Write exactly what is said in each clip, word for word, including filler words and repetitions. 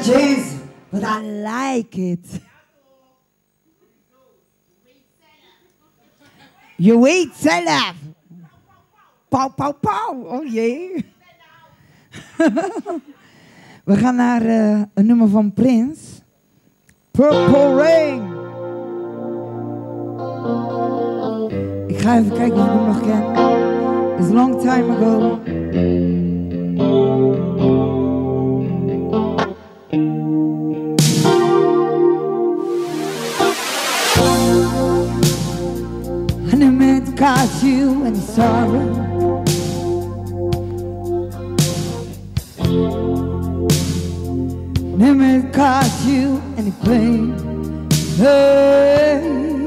jeans, but I like it. Je weet zelf. Pauw, pauw, pauw. Oh jee. We gaan naar uh, een nummer van Prince. Purple Rain. Ik ga even kijken of ik hem nog ken. It's a long time ago. And it meant to cause you any sorrow. And it meant to cause you any pain. Hey.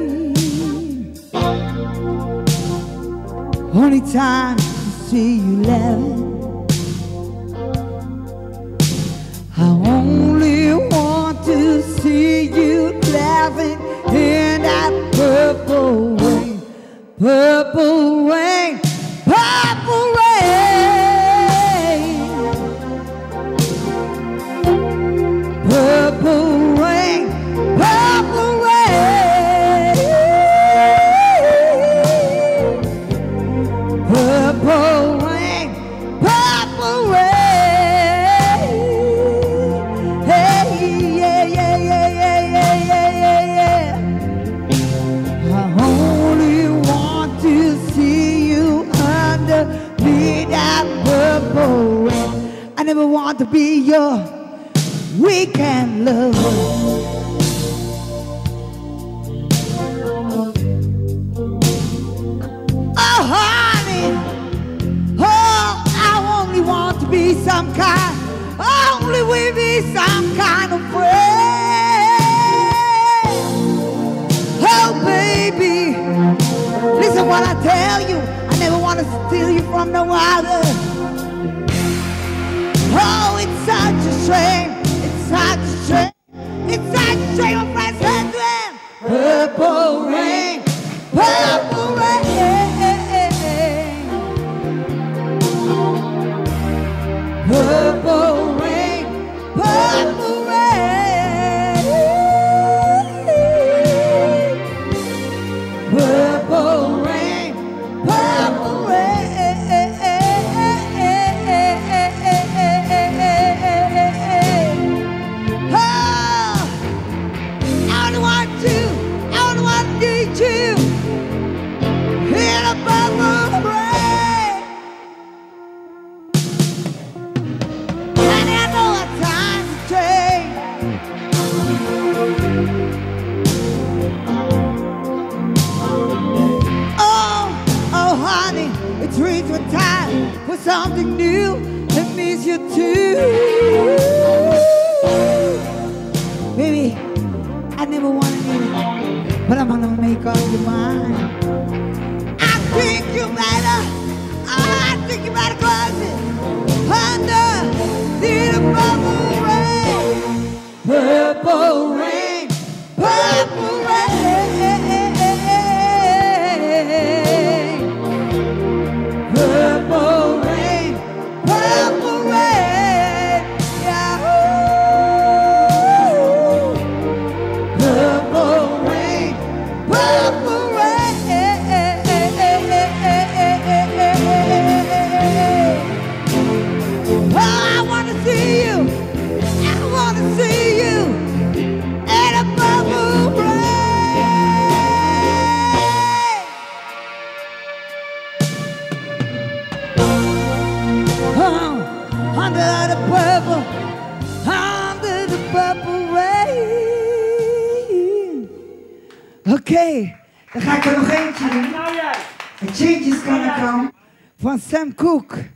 Only time to see you laughing. I only want to see you laughing in that purple rain. Purple rain, purple rain, purple rain, purple rain, purple rain, purple rain. Hey, yeah, yeah, yeah, yeah, yeah, yeah, yeah, yeah. I only to see you underneath that purple rain. I never want to be your weekend lover. Oh honey, oh I only want to be some kind, only we be some kind of friend. Oh baby, listen what I tell you, I never want to steal you from no other. Oh, it's such a shame, it's such a shame, it's such a shame, my friends said to him. Purple rain, purple rain, purple rain, purple rain, purple rain. Purple rain. Oh, I only want you, I only want to need you in a purple rain. And I know our times have changed. Oh, oh honey, it's reaching time for something new that means you too. Baby, I never wanted you, but I'm gonna make up your mind. I think you better, I think you better close it under the purple rain. Purple rain, purple rain. Purple rain, purple rain, Yahoo! Purple rain, purple rain. Oh, I wanna see you, I wanna see you in a purple rain. Oh, under the purple, under the purple rain. Oké, okay, dan ga ik er nog eentje doen. A Change Is Gonna Come van Sam Cooke.